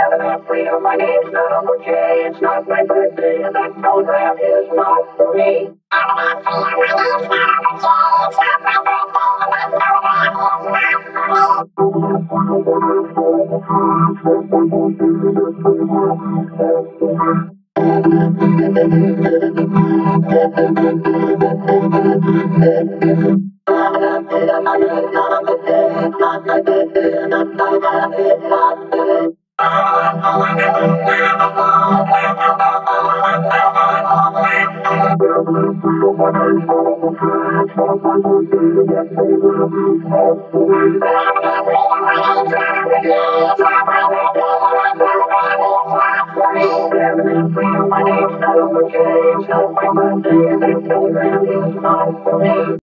having that freedom. My name's not okay. It's not my birthday, and that program is not for me. I'm not feeling my name's not okay. It's not my birthday, and that program is not for me.